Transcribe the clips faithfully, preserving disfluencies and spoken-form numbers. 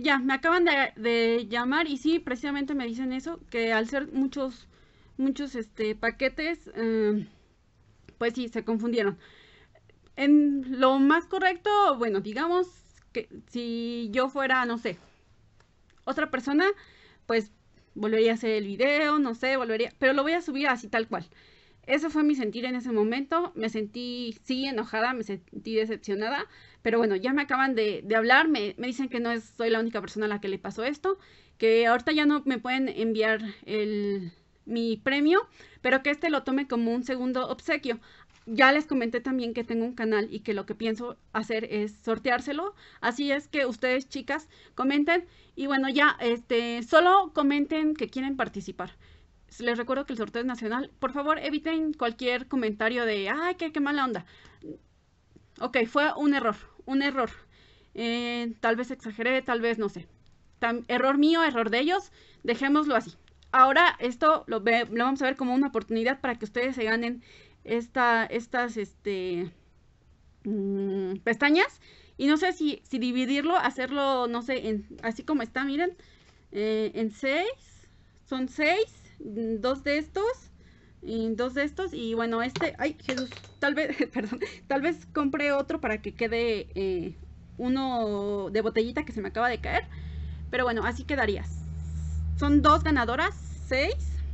ya, me acaban de, de llamar y sí, precisamente me dicen eso, que al ser muchos, muchos este, paquetes, eh, pues sí, se confundieron. En lo más correcto, bueno, digamos que si yo fuera, no sé, otra persona, pues volvería a hacer el video, no sé, volvería, pero lo voy a subir así tal cual. Eso fue mi sentir en ese momento. Me sentí, sí, enojada, me sentí decepcionada. Pero bueno, ya me acaban de, de hablar. Me, me, dicen que no es, soy la única persona a la que le pasó esto. Que ahorita ya no me pueden enviar el, mi premio. Pero que este lo tome como un segundo obsequio. Ya les comenté también que tengo un canal y que lo que pienso hacer es sorteárselo. Así es que ustedes, chicas, comenten. Y bueno, ya, este, solo comenten que quieren participar. Les recuerdo que el sorteo es nacional. Por favor, eviten cualquier comentario de, ay, qué, qué mala onda. Ok, fue un error, un error. Eh, tal vez exageré, tal vez no sé. Tam, error mío, error de ellos. Dejémoslo así. Ahora esto lo, ve, lo vamos a ver como una oportunidad para que ustedes se ganen esta, estas este, mmm, pestañas. Y no sé si, si dividirlo, hacerlo, no sé, en, así como está, miren. Eh, en seis. Son seis. Dos de estos. Y dos de estos. Y bueno, este. Ay, Jesús. Tal vez, perdón. Tal vez compre otro para que quede eh, uno de botellita que se me acaba de caer. Pero bueno, así quedaría. Son dos ganadoras. Seis.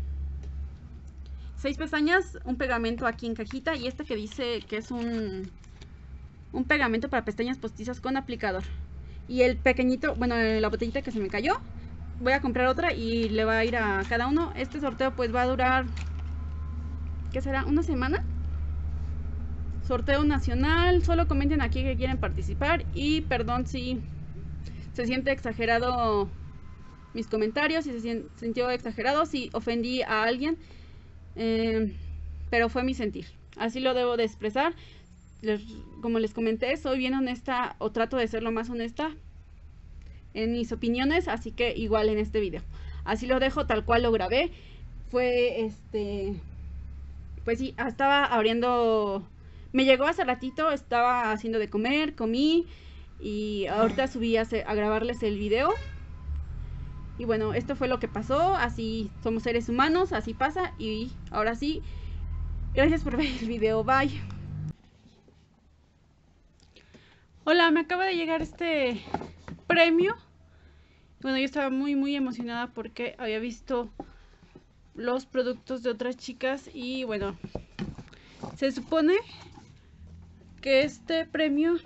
Seis pestañas. Un pegamento aquí en cajita. Y este que dice que es un. Un pegamento para pestañas postizas con aplicador. Y el pequeñito, bueno, la botellita que se me cayó. Voy a comprar otra y le va a ir a cada uno. Este sorteo pues va a durar, ¿qué será? ¿Una semana? Sorteo nacional. Solo comenten aquí que quieren participar. Y perdón si se siente exagerado mis comentarios, si se sintió exagerado, si ofendí a alguien. Eh, pero fue mi sentir. Así lo debo de expresar. Les, como les comenté, soy bien honesta o trato de ser lo más honesta en mis opiniones, así que igual en este video. Así lo dejo tal cual lo grabé. Fue este, pues sí, estaba abriendo, me llegó hace ratito, estaba haciendo de comer, comí y ahorita subí a, hacer, a grabarles el video. Y bueno, esto fue lo que pasó, así somos seres humanos, así pasa. Y ahora sí, gracias por ver el video, bye. Hola, me acaba de llegar este premio. Bueno, yo estaba muy muy emocionada porque había visto los productos de otras chicas y bueno, se supone que este premio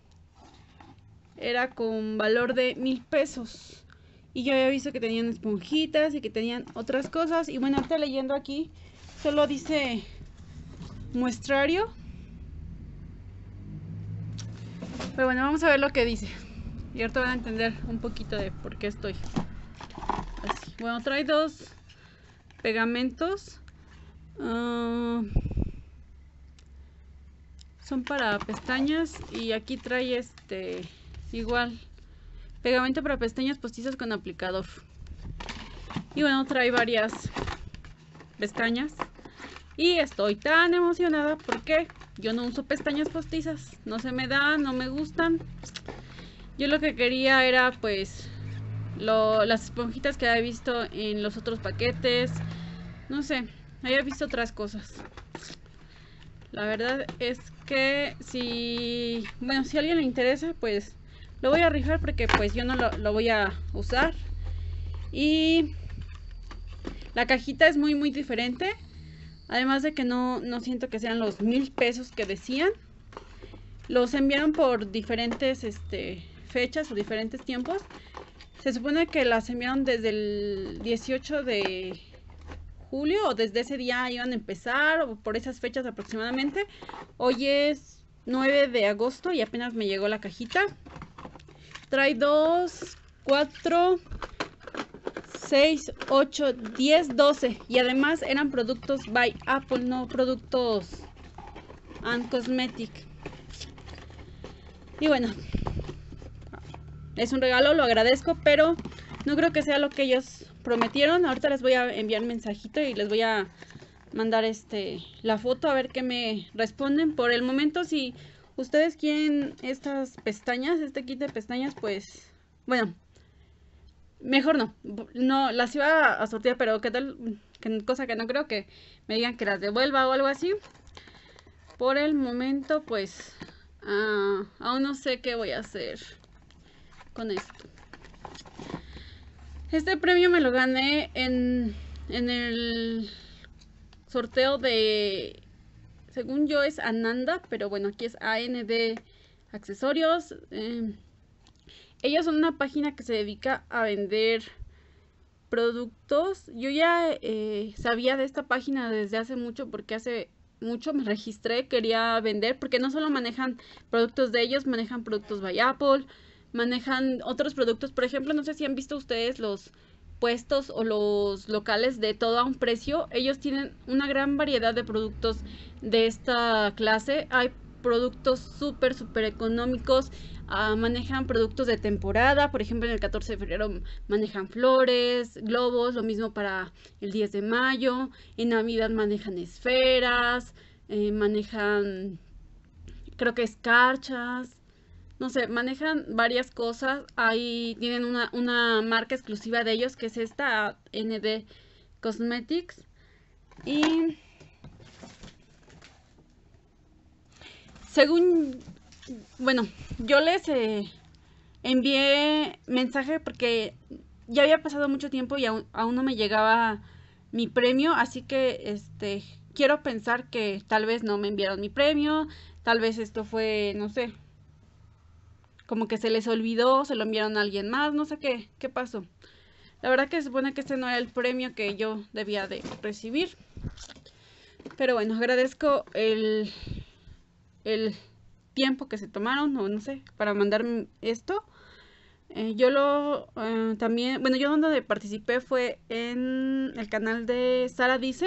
era con valor de mil pesos y yo había visto que tenían esponjitas y que tenían otras cosas. Y bueno, ahorita leyendo aquí solo dice muestrario, pero bueno, vamos a ver lo que dice y ahorita van a entender un poquito de por qué estoy así. Bueno, trae dos pegamentos, uh, son para pestañas y aquí trae este igual pegamento para pestañas postizas con aplicador. Y bueno, trae varias pestañas y estoy tan emocionada porque yo no uso pestañas postizas, no se me dan, no me gustan. Yo lo que quería era pues lo, las esponjitas que había visto en los otros paquetes, no sé, había visto otras cosas. La verdad es que si, bueno, si a alguien le interesa, pues lo voy a rifar porque pues yo no lo, lo voy a usar. Y la cajita es muy muy diferente. Además de que no, no siento que sean los mil pesos que decían. Los enviaron por diferentes este, fechas o diferentes tiempos. Se supone que las enviaron desde el dieciocho de julio o desde ese día iban a empezar o por esas fechas aproximadamente. Hoy es nueve de agosto y apenas me llegó la cajita. Trae dos, cuatro, seis, ocho, diez, doce y además eran productos by Apple, no productos and cosmetic. Y bueno, es un regalo, lo agradezco, pero no creo que sea lo que ellos prometieron. Ahorita les voy a enviar un mensajito y les voy a mandar este la foto a ver qué me responden. Por el momento, si ustedes quieren estas pestañas, este kit de pestañas, pues bueno, Mejor no, no, las iba a sortear, pero qué tal, que, cosa que no creo que me digan que las devuelva o algo así. Por el momento, pues, uh, aún no sé qué voy a hacer con esto. Este premio me lo gané en, en el sorteo de, según yo es Ananda, pero bueno, aquí es A N D Accesorios. Eh, ellos son una página que se dedica a vender productos. Yo ya eh, sabía de esta página desde hace mucho, porque hace mucho me registré, quería vender, porque no solo manejan productos de ellos, manejan productos by Apple, manejan otros productos. Por ejemplo, no sé si han visto ustedes los puestos o los locales de todo a un precio. Ellos tienen una gran variedad de productos de esta clase. Hay productos súper, súper económicos. Uh, manejan productos de temporada, por ejemplo en el catorce de febrero manejan flores, globos, lo mismo para el diez de mayo, en Navidad manejan esferas, eh, manejan creo que escarchas, no sé, manejan varias cosas. Ahí tienen una, una marca exclusiva de ellos que es esta N D Cosmetics. Y según, bueno, yo les eh, envié mensaje porque ya había pasado mucho tiempo y aún, aún no me llegaba mi premio, así que este quiero pensar que tal vez no me enviaron mi premio, tal vez esto fue, no sé, como que se les olvidó, se lo enviaron a alguien más, no sé qué, qué pasó. La verdad que se supone que este no era el premio que yo debía de recibir. Pero bueno, agradezco el, el tiempo que se tomaron, o no sé, para mandarme esto. Eh, yo lo eh, también, bueno, yo donde participé fue en el canal de Sara Dice.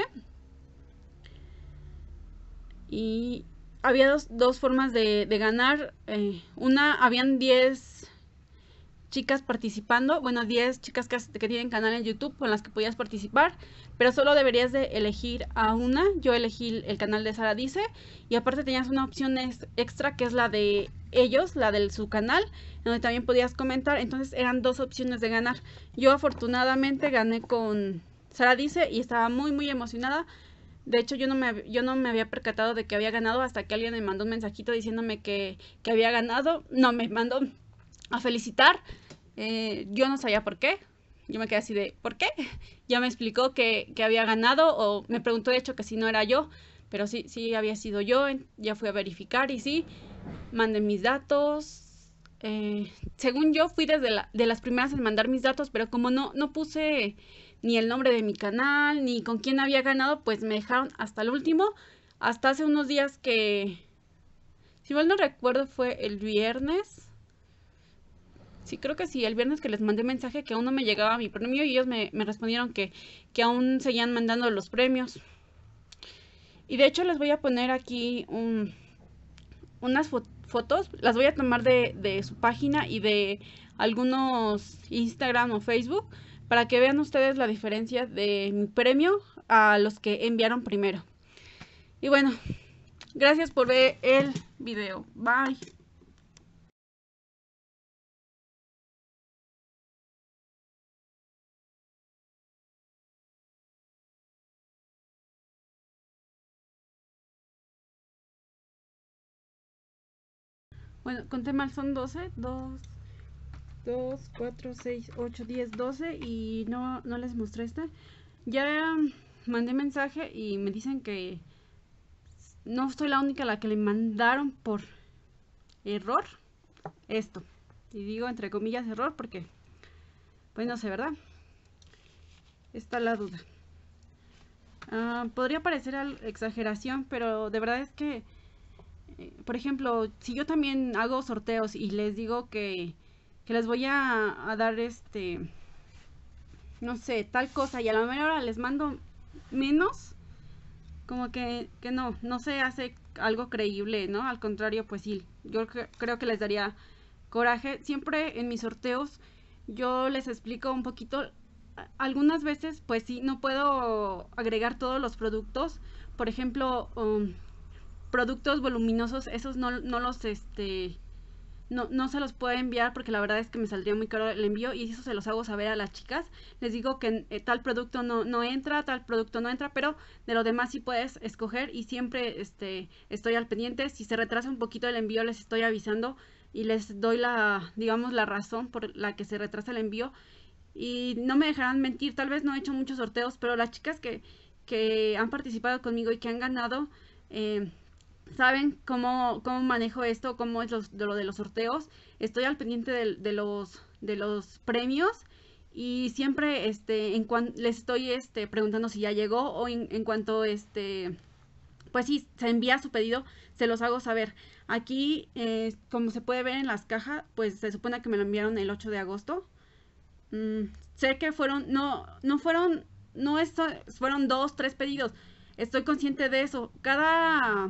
Y había dos, dos formas de, de ganar. Eh, una, habían diez chicas participando, bueno, diez chicas que, que tienen canal en YouTube con las que podías participar, pero solo deberías de elegir a una. Yo elegí el canal de Sara Dice, y aparte tenías una opción extra que es la de ellos, la de su canal, donde también podías comentar. Entonces eran dos opciones de ganar. Yo afortunadamente gané con Sara Dice y estaba muy muy emocionada. De hecho, yo no, me, yo no me había percatado de que había ganado hasta que alguien me mandó un mensajito diciéndome que, que había ganado. No, me mandó a felicitar. Eh, yo no sabía por qué. Yo me quedé así de, ¿por qué? Ya me explicó que, que había ganado, o me preguntó de hecho que si no era yo, pero sí, sí había sido yo. Ya fui a verificar y sí, mandé mis datos. Eh, según yo fui desde la, de las primeras en mandar mis datos, pero como no, no puse ni el nombre de mi canal, ni con quién había ganado, pues me dejaron hasta el último, hasta hace unos días que, si mal no recuerdo, fue el viernes. Sí, creo que sí, el viernes que les mandé mensaje que aún no me llegaba mi premio, y ellos me, me respondieron que, que aún seguían mandando los premios. Y de hecho les voy a poner aquí un, unas fo fotos, las voy a tomar de, de su página y de algunos Instagram o Facebook, para que vean ustedes la diferencia de mi premio a los que enviaron primero. Y bueno, gracias por ver el video. Bye. Bueno, conté mal, son doce, dos, dos, cuatro, seis, ocho, diez, doce, y no, no les mostré esta. Ya mandé mensaje y me dicen que no soy la única a la que le mandaron por error esto. Y digo entre comillas error porque, pues no sé, ¿verdad? Está la duda. Uh, podría parecer exageración, pero de verdad es que, eh, por ejemplo, si yo también hago sorteos y les digo que, que les voy a, a dar este, no sé, tal cosa, y a la mera hora les mando menos, como que, que no, no se hace algo creíble, ¿no? Al contrario, pues sí, yo cre creo que les daría coraje. Siempre en mis sorteos yo les explico un poquito. Algunas veces, pues sí, no puedo agregar todos los productos. Por ejemplo, um, productos voluminosos, esos no, no los, este, no, no se los puedo enviar porque la verdad es que me saldría muy caro el envío y eso se los hago saber a las chicas. Les digo que eh, tal producto no, no entra, tal producto no entra, pero de lo demás sí puedes escoger y siempre este, estoy al pendiente. Si se retrasa un poquito el envío les estoy avisando y les doy la, digamos, la razón por la que se retrasa el envío. Y no me dejarán mentir, tal vez no he hecho muchos sorteos, pero las chicas que, que han participado conmigo y que han ganado, eh, saben cómo, cómo manejo esto, cómo es los, de lo de los sorteos. Estoy al pendiente de, de los, de los premios y siempre este, en cuan, les estoy este, preguntando si ya llegó o en, en cuanto este, pues sí, se envía su pedido, se los hago saber. Aquí, eh, como se puede ver en las cajas, pues se supone que me lo enviaron el ocho de agosto. Mm, sé que fueron, no, no fueron, no esto, fueron dos, tres pedidos. Estoy consciente de eso. Cada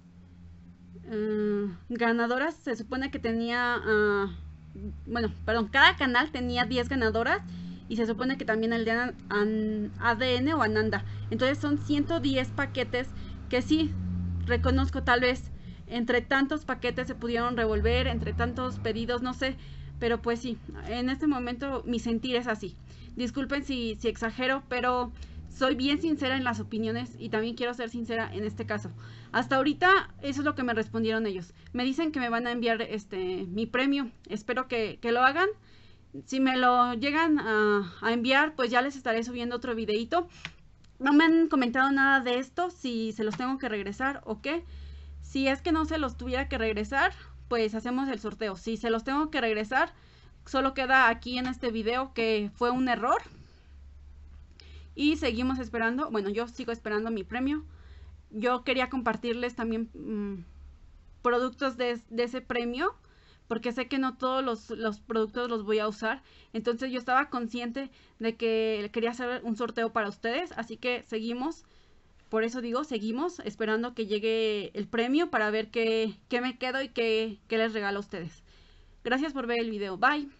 uh, ganadora se supone que tenía, uh, bueno, perdón, cada canal tenía diez ganadoras y se supone que también el de an, an, A D N o Ananda. Entonces son ciento diez paquetes que sí, reconozco tal vez entre tantos paquetes se pudieron revolver, entre tantos pedidos, no sé. Pero pues sí, en este momento mi sentir es así. Disculpen si, si exagero, pero soy bien sincera en las opiniones y también quiero ser sincera en este caso. Hasta ahorita eso es lo que me respondieron ellos. Me dicen que me van a enviar este mi premio. Espero que, que lo hagan. Si me lo llegan a, a enviar, pues ya les estaré subiendo otro videito. No me han comentado nada de esto, si se los tengo que regresar o qué. Si es que no se los tuviera que regresar, pues hacemos el sorteo. Si se los tengo que regresar, solo queda aquí en este video que fue un error. Y seguimos esperando, bueno, yo sigo esperando mi premio. Yo quería compartirles también mmm, productos de, de ese premio, porque sé que no todos los, los productos los voy a usar. Entonces yo estaba consciente de que quería hacer un sorteo para ustedes, así que seguimos. Por eso digo, seguimos esperando que llegue el premio para ver qué, qué me quedo y qué, qué les regalo a ustedes. Gracias por ver el video. Bye.